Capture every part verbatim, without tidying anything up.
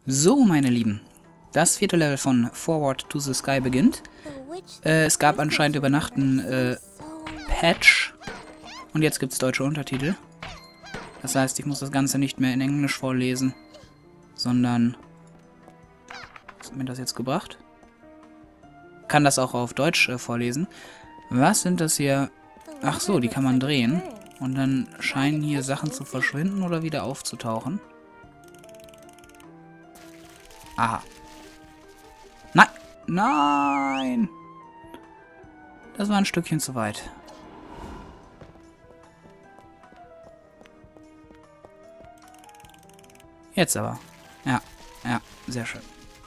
So, meine Lieben, das vierte Level von Forward to the Sky beginnt. Äh, es gab anscheinend über Nacht einen äh, Patch und jetzt gibt es deutsche Untertitel. Das heißt, ich muss das Ganze nicht mehr in Englisch vorlesen, sondern... Was hat mir das jetzt gebracht? Kann das auch auf Deutsch äh, vorlesen. Was sind das hier? Ach so, die kann man drehen. Und dann scheinen hier Sachen zu verschwinden oder wieder aufzutauchen. Aha. Nein! Nein! Das war ein Stückchen zu weit. Jetzt aber. Ja, ja, sehr schön.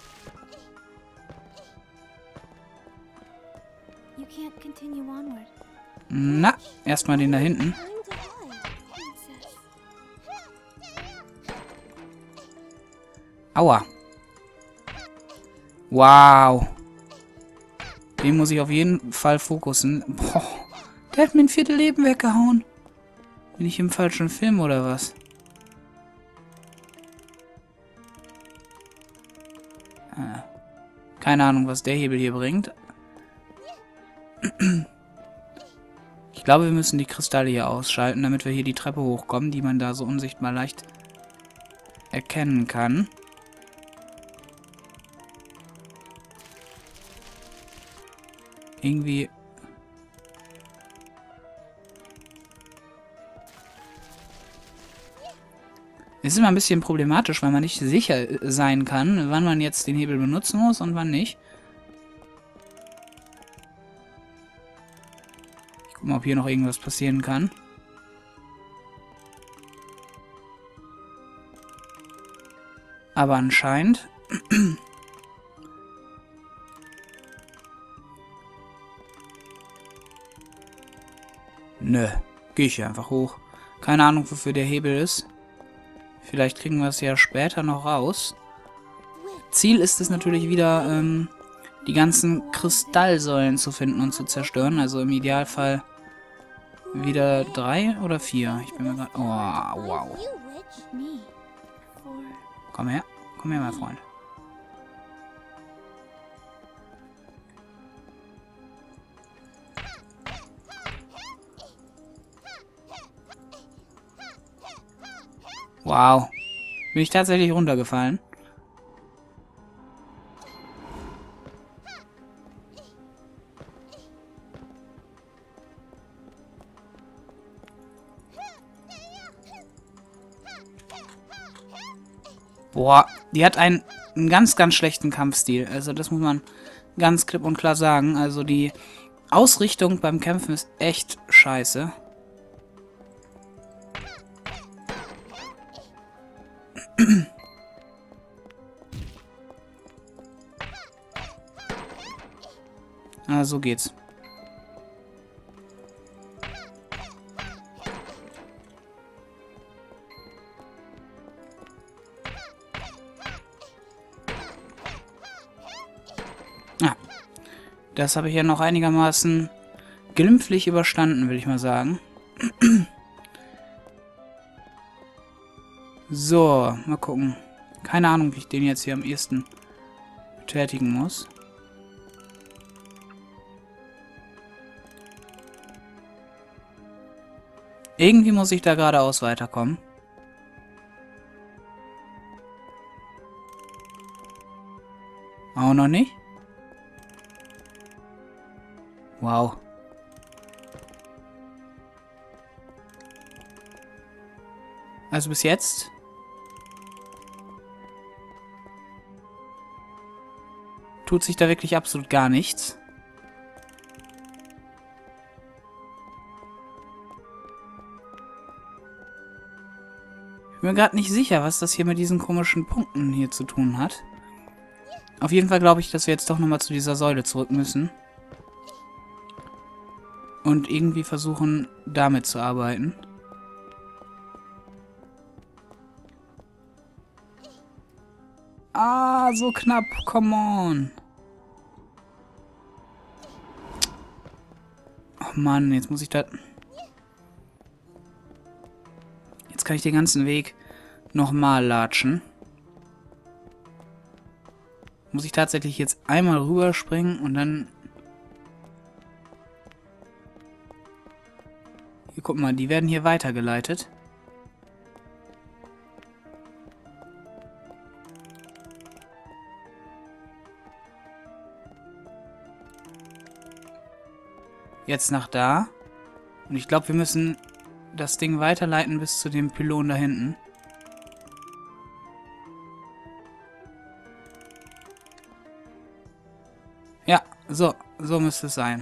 Na, erstmal den da hinten. Aua. Wow. Den muss ich auf jeden Fall fokussen. Boah, der hat mir ein Viertel Leben weggehauen. Bin ich im falschen Film oder was? Ah. Keine Ahnung, was der Hebel hier bringt. Ich glaube, wir müssen die Kristalle hier ausschalten, damit wir hier die Treppe hochkommen, die man da so unsichtbar leicht erkennen kann. Irgendwie... Es ist immer ein bisschen problematisch, weil man nicht sicher sein kann, wann man jetzt den Hebel benutzen muss und wann nicht. Ich guck mal, ob hier noch irgendwas passieren kann. Aber anscheinend... Nö, gehe ich hier einfach hoch. Keine Ahnung, wofür der Hebel ist. Vielleicht kriegen wir es ja später noch raus. Ziel ist es natürlich wieder, ähm, die ganzen Kristallsäulen zu finden und zu zerstören. Also im Idealfall wieder drei oder vier. Ich bin mir gerade... Oh, wow. Komm her. Komm her, mein Freund. Wow. Bin ich tatsächlich runtergefallen? Boah, die hat einen, einen ganz, ganz schlechten Kampfstil. Also das muss man ganz klipp und klar sagen. Also die Ausrichtung beim Kämpfen ist echt scheiße. Ah, so geht's. Ah, das habe ich ja noch einigermaßen glimpflich überstanden, will ich mal sagen. So, mal gucken. Keine Ahnung, wie ich den jetzt hier am ehesten betätigen muss. Irgendwie muss ich da geradeaus weiterkommen. Auch noch nicht? Wow. Also bis jetzt... tut sich da wirklich absolut gar nichts. Ich bin mir gerade nicht sicher, was das hier mit diesen komischen Punkten hier zu tun hat. Auf jeden Fall glaube ich, dass wir jetzt doch nochmal zu dieser Säule zurück müssen. Und irgendwie versuchen, damit zu arbeiten. Ah, so knapp. Come on. Oh Mann, jetzt muss ich da... Jetzt kann ich den ganzen Weg nochmal latschen. Muss ich tatsächlich jetzt einmal rüberspringen und dann... Hier, guck mal, die werden hier weitergeleitet. Jetzt nach da. Und ich glaube, wir müssen das Ding weiterleiten bis zu dem Pylon da hinten. Ja, so, so müsste es sein.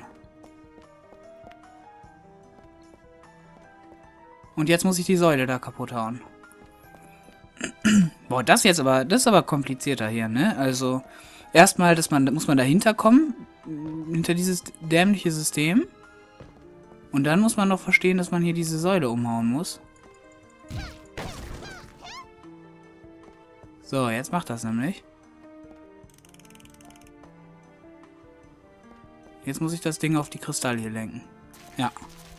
Und jetzt muss ich die Säule da kaputt hauen. Boah, das jetzt aber, das ist aber komplizierter hier, ne? Also, erstmal, dass man, muss man dahinter kommen, hinter dieses dämliche System. Und dann muss man noch verstehen, dass man hier diese Säule umhauen muss. So, jetzt macht das nämlich. Jetzt muss ich das Ding auf die Kristalle hier lenken. Ja.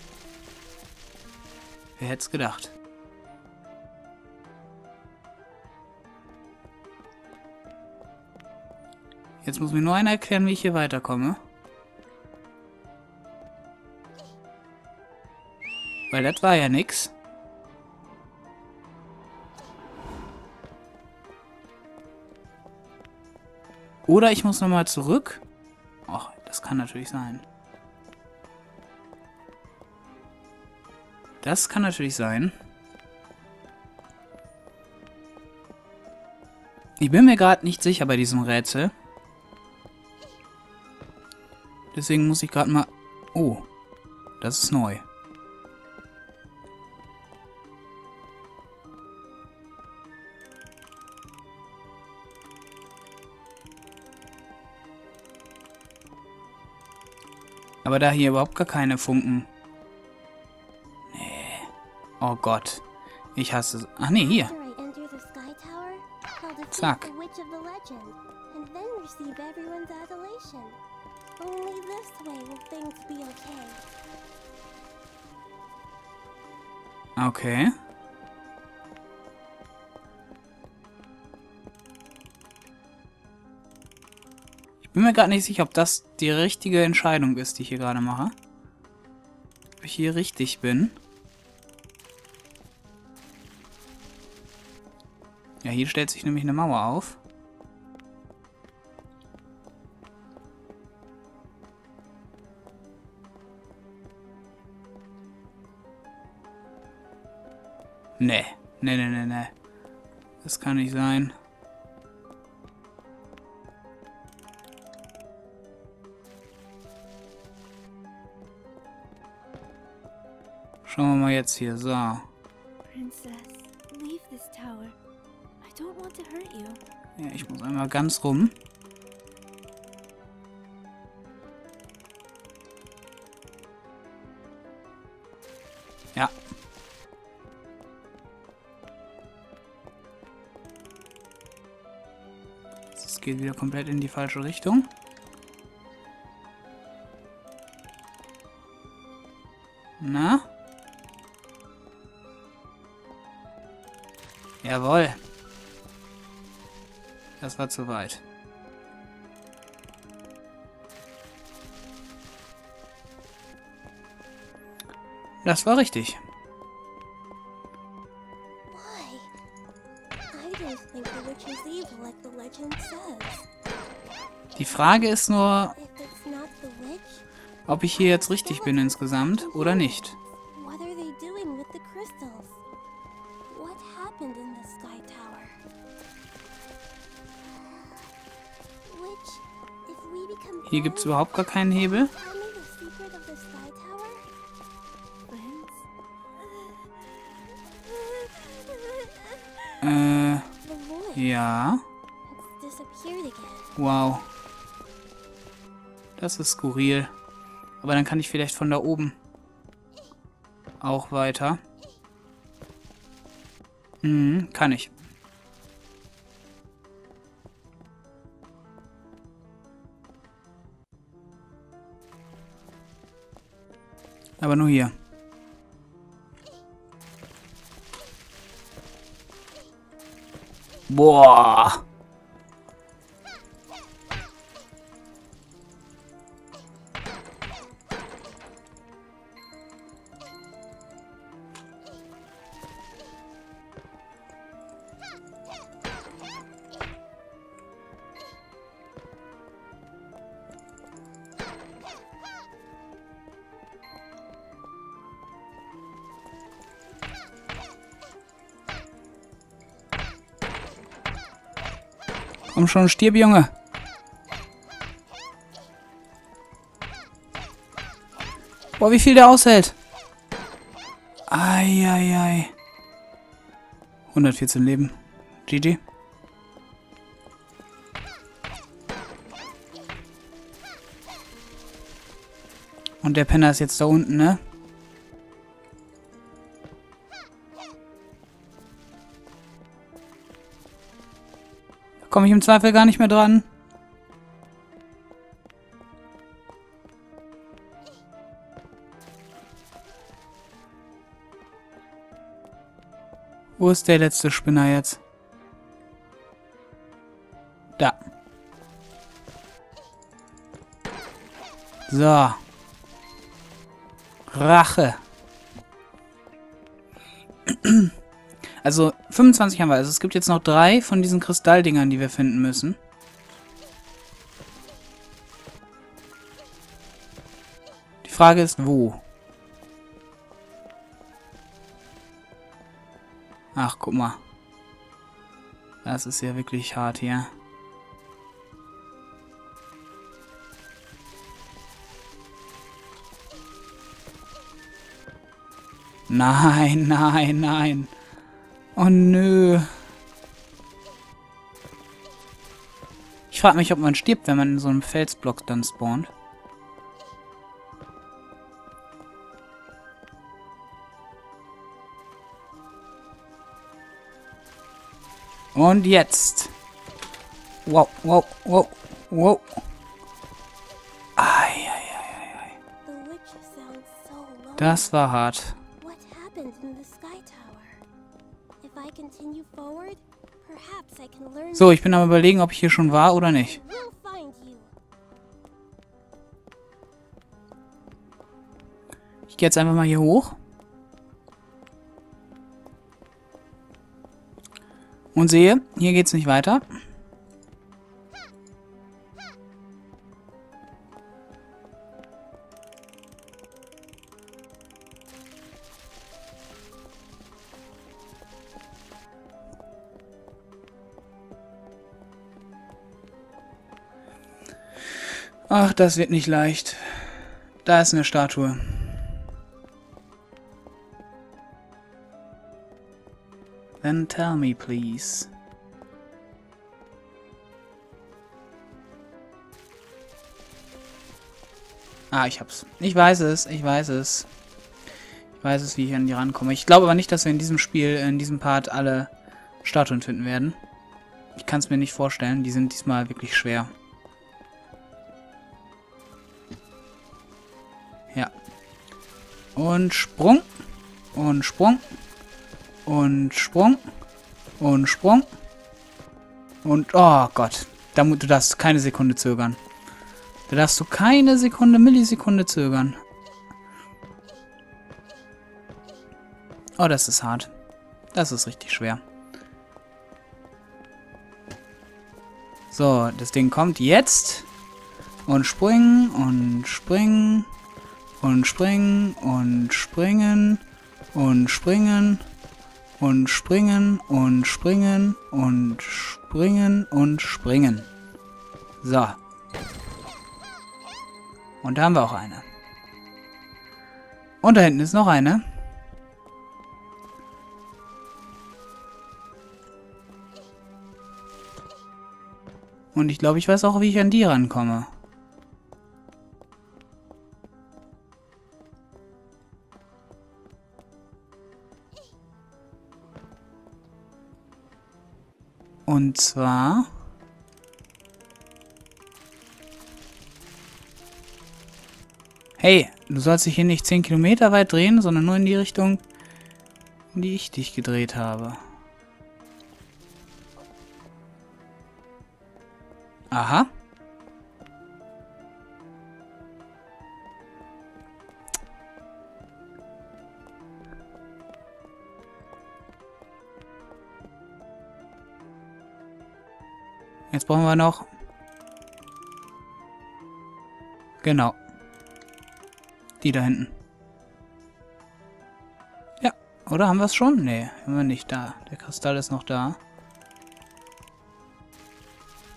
Wer hätte es gedacht? Jetzt muss mir nur einer erklären, wie ich hier weiterkomme. Weil das war ja nix. Oder ich muss nochmal zurück. Och, das kann natürlich sein. Das kann natürlich sein. Ich bin mir gerade nicht sicher bei diesem Rätsel. Deswegen muss ich gerade mal... Oh, das ist neu. Aber da hier überhaupt gar keine Funken... Nee. Oh Gott. Ich hasse es. Ach nee, hier. Zack. Okay. Ich bin mir gerade nicht sicher, ob das die richtige Entscheidung ist, die ich hier gerade mache. Ob ich hier richtig bin. Ja, hier stellt sich nämlich eine Mauer auf. Nee. Nee, nee, nee, nee. Das kann nicht sein. Schauen wir mal jetzt hier. So. Princess, leave this tower. I don't want to hurt you. Ja, ich muss einmal ganz rum. Ja. Es geht wieder komplett in die falsche Richtung. Na? Jawohl. Das war zu weit. Das war richtig. Die Frage ist nur, ob ich hier jetzt richtig bin insgesamt oder nicht. Hier gibt es überhaupt gar keinen Hebel. Äh, ja. Wow. Das ist skurril. Aber dann kann ich vielleicht von da oben auch weiter. Mhm, kann ich. Aber nur hier. Boah. Komm schon, stirb, Junge. Boah, wie viel der aushält. Eieiei. hundertvierzehn Leben. G G. Und der Penner ist jetzt da unten, ne? Da komme ich im Zweifel gar nicht mehr dran. Wo ist der letzte Spinner jetzt? Da. So. Rache. Also fünfundzwanzig haben wir. Also es gibt jetzt noch drei von diesen Kristalldingern, die wir finden müssen. Die Frage ist, wo? Ach, guck mal. Das ist ja wirklich hart hier. Nein, nein, nein. Oh nö. Ich frage mich, ob man stirbt, wenn man in so einem Felsblock dann spawnt. Und jetzt. Wow, wow, wow, wow. Ei, ei, ei, ei. Das war hart. So, ich bin am Überlegen, ob ich hier schon war oder nicht. Ich gehe jetzt einfach mal hier hoch. Und sehe, hier geht's nicht weiter. Ach, das wird nicht leicht. Da ist eine Statue. Then tell me, please. Ah, ich hab's. Ich weiß es, ich weiß es. Ich weiß es, wie ich an die rankomme. Ich glaube aber nicht, dass wir in diesem Spiel, in diesem Part alle Statuen finden werden. Ich kann es mir nicht vorstellen. Die sind diesmal wirklich schwer. Ja. Und Sprung. Und Sprung. Und Sprung. Und Sprung. Und, oh Gott. Da, du darfst keine Sekunde zögern. Da darfst du keine Sekunde, Millisekunde zögern. Oh, das ist hart. Das ist richtig schwer. So, das Ding kommt jetzt. Und springen und springen. Und springen und springen. Und springen. Und springen und springen und springen und springen. So. Und da haben wir auch eine. Und da hinten ist noch eine. Und ich glaube, ich weiß auch, wie ich an die rankomme. Und zwar... Hey, du sollst dich hier nicht zehn Kilometer weit drehen, sondern nur in die Richtung, in die ich dich gedreht habe. Aha. Jetzt brauchen wir noch... Genau. Die da hinten. Ja, oder? Haben wir es schon? Nee, haben wir nicht. Da. Der Kristall ist noch da.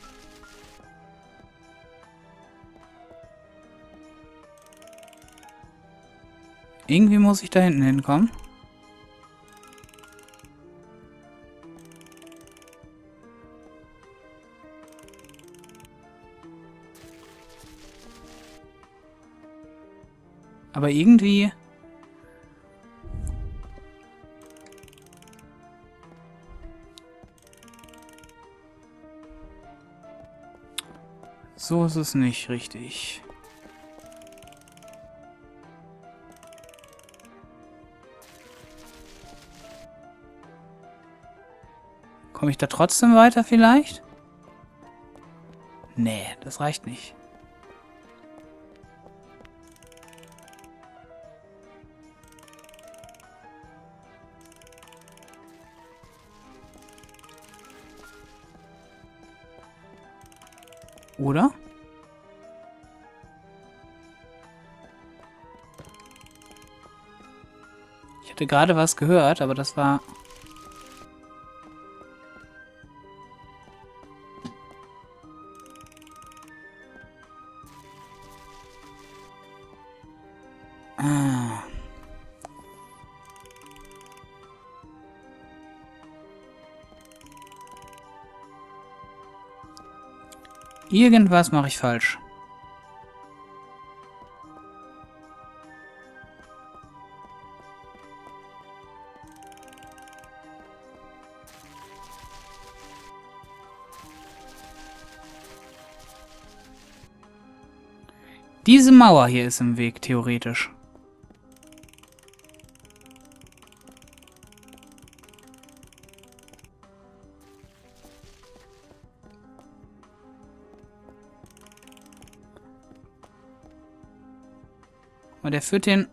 Irgendwie muss ich da hinten hinkommen. Aber irgendwie... So ist es nicht richtig. Komme ich da trotzdem weiter vielleicht? Nee, das reicht nicht. Oder? Ich hatte gerade was gehört, aber das war... Ah. Irgendwas mache ich falsch. Diese Mauer hier ist im Weg, theoretisch. Aber der führt den...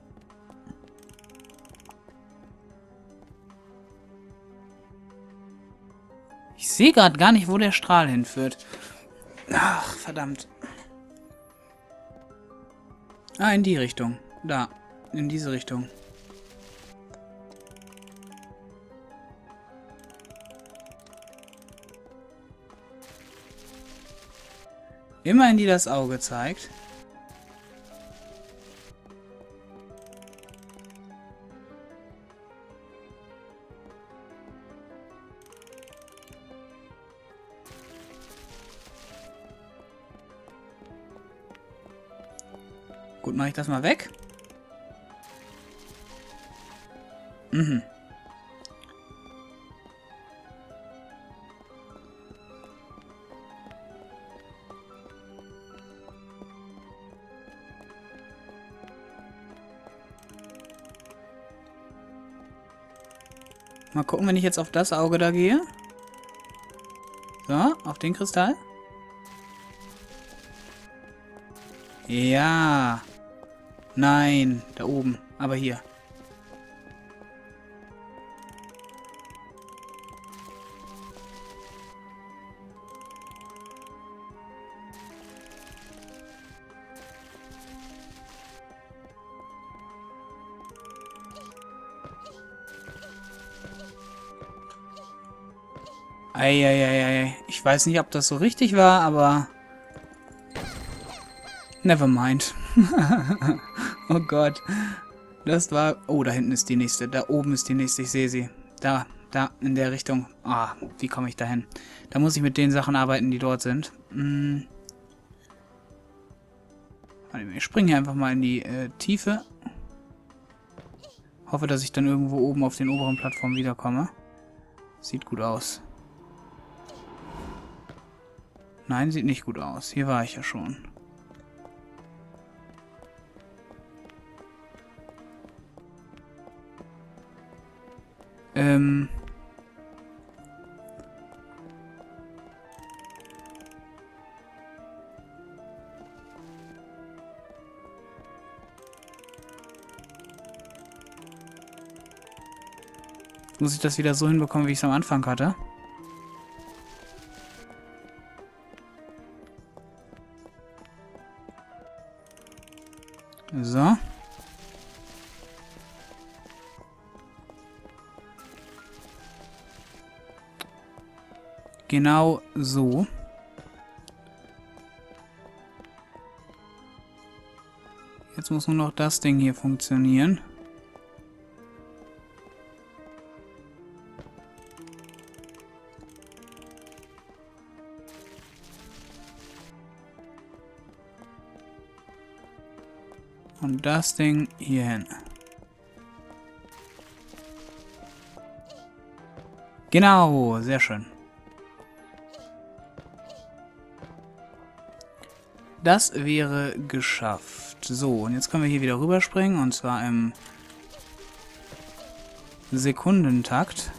Ich sehe gerade gar nicht, wo der Strahl hinführt. Ach, verdammt. Ah, in die Richtung. Da. In diese Richtung. Immer in die das Auge zeigt. Gut, mache ich das mal weg. Mhm. Mal gucken, wenn ich jetzt auf das Auge da gehe. So, auf den Kristall. Ja. Nein, da oben. Aber hier. Eieieiei. Ich weiß nicht, ob das so richtig war, aber... Never mind. Oh Gott. Das war... Oh, da hinten ist die nächste. Da oben ist die nächste. Ich sehe sie. Da, da, in der Richtung. Ah, wie komme ich da hin? Da muss ich mit den Sachen arbeiten, die dort sind. Hm. Wir springen hier einfach mal in die äh, Tiefe. Hoffe, dass ich dann irgendwo oben auf den oberen Plattformen wiederkomme. Sieht gut aus. Nein, sieht nicht gut aus. Hier war ich ja schon. Ähm... Muss ich das wieder so hinbekommen, wie ich es am Anfang hatte? So. Genau so. Jetzt muss nur noch das Ding hier funktionieren. Und das Ding hier hin. Genau, sehr schön. Das wäre geschafft. So, und jetzt können wir hier wieder rüberspringen. Und zwar im Sekundentakt.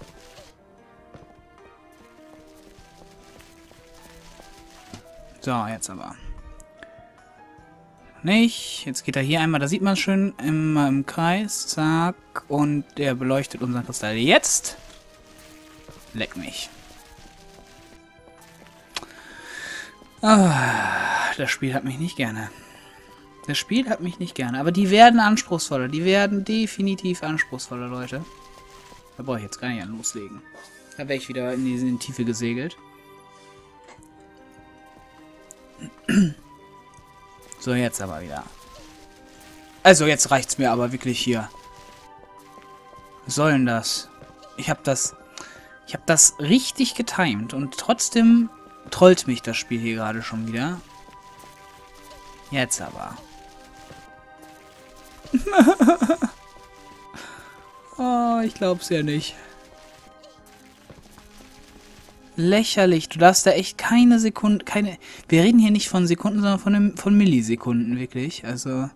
So, jetzt aber. Nicht. Jetzt geht er hier einmal, da sieht man es schön, immer im Kreis. Zack. Und der beleuchtet unseren Kristall. Jetzt. Leck mich. Ah, das Spiel hat mich nicht gerne. Das Spiel hat mich nicht gerne. Aber die werden anspruchsvoller. Die werden definitiv anspruchsvoller, Leute. Da brauche ich jetzt gar nicht an loslegen. Da wäre ich wieder in die, in die Tiefe gesegelt. So, jetzt aber wieder. Also, jetzt reicht's mir aber wirklich hier. Was soll denn das? Ich habe das... Ich habe das richtig getimed und trotzdem trollt mich das Spiel hier gerade schon wieder. Jetzt aber. Oh, ich glaub's ja nicht. Lächerlich. Du darfst da echt keine Sekunde, keine... Wir reden hier nicht von Sekunden, sondern von, einem, von Millisekunden, wirklich. Also...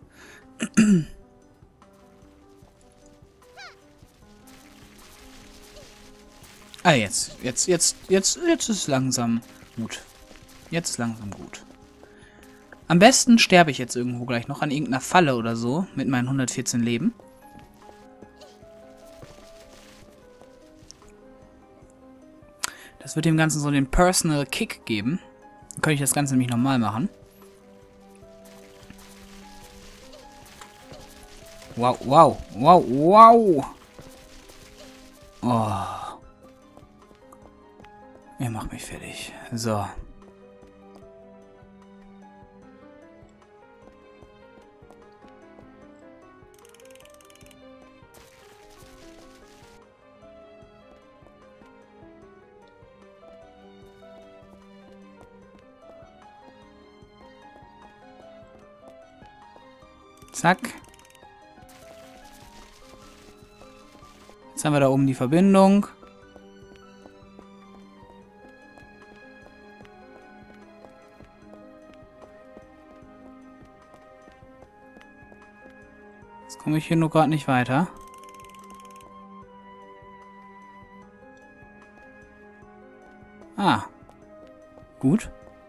Ah, jetzt. Jetzt, jetzt, jetzt, jetzt ist langsam gut. Jetzt ist langsam gut. Am besten sterbe ich jetzt irgendwo gleich noch an irgendeiner Falle oder so mit meinen hundertvierzehn Leben. Das wird dem Ganzen so den Personal Kick geben. Dann könnte ich das Ganze nämlich nochmal machen. Wow, wow, wow, wow. Oh. Ihr macht mich fertig. So. Zack. Jetzt haben wir da oben die Verbindung. Jetzt komme ich hier nur gerade nicht weiter. Ah. Gut.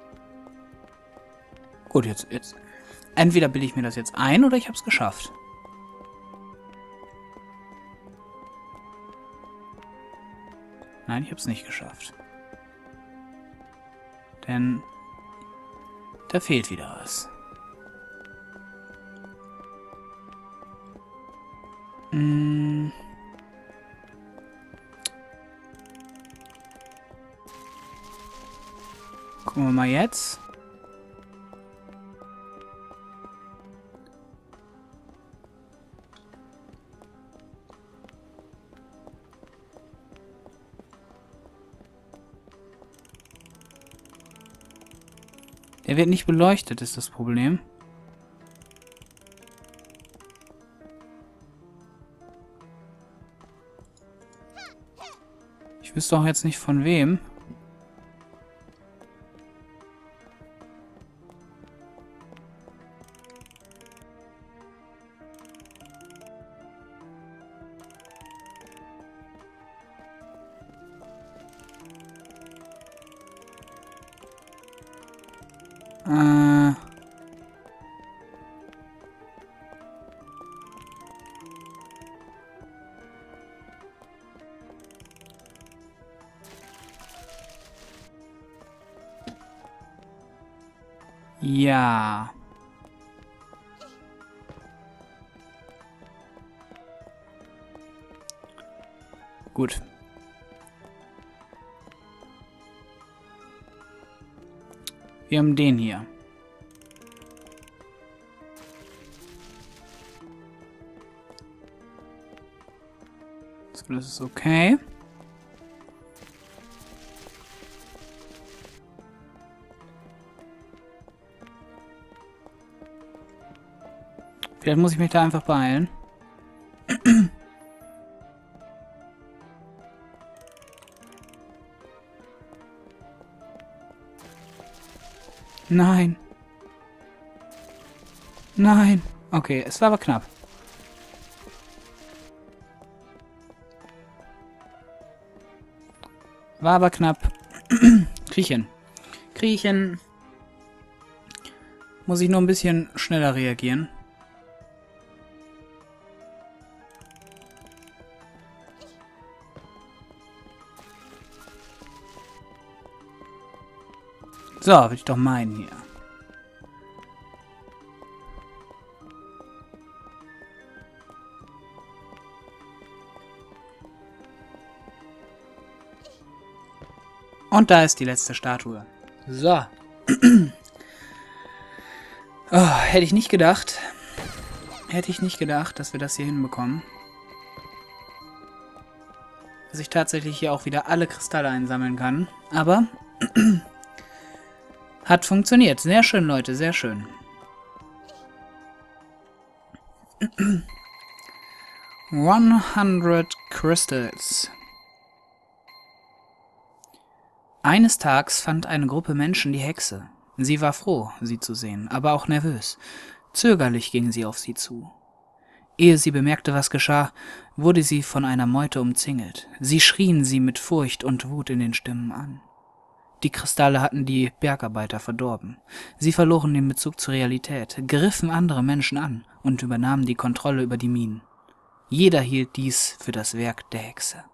Gut, jetzt, jetzt. Entweder bilde ich mir das jetzt ein oder ich habe es geschafft. Nein, ich habe es nicht geschafft. Denn da fehlt wieder was. Hm. Gucken wir mal jetzt. Der wird nicht beleuchtet, ist das Problem. Ich wüsste auch jetzt nicht von wem. Äh... Ja. Gut. Wir haben den hier. So, das ist okay. Vielleicht muss ich mich da einfach beeilen. Nein. Nein. Okay, es war aber knapp. War aber knapp. Kriechen. Kriechen. Muss ich nur ein bisschen schneller reagieren. So, will ich doch meinen hier. Und da ist die letzte Statue. So. Oh, hätte ich nicht gedacht. Hätte ich nicht gedacht, dass wir das hier hinbekommen. Dass ich tatsächlich hier auch wieder alle Kristalle einsammeln kann. Aber hat funktioniert. Sehr schön, Leute. Sehr schön. hundert Crystals. Eines Tages fand eine Gruppe Menschen die Hexe. Sie war froh, sie zu sehen, aber auch nervös. Zögerlich ging sie auf sie zu. Ehe sie bemerkte, was geschah, wurde sie von einer Meute umzingelt. Sie schrien sie mit Furcht und Wut in den Stimmen an. Die Kristalle hatten die Bergarbeiter verdorben. Sie verloren den Bezug zur Realität, griffen andere Menschen an und übernahmen die Kontrolle über die Minen. Jeder hielt dies für das Werk der Hexe.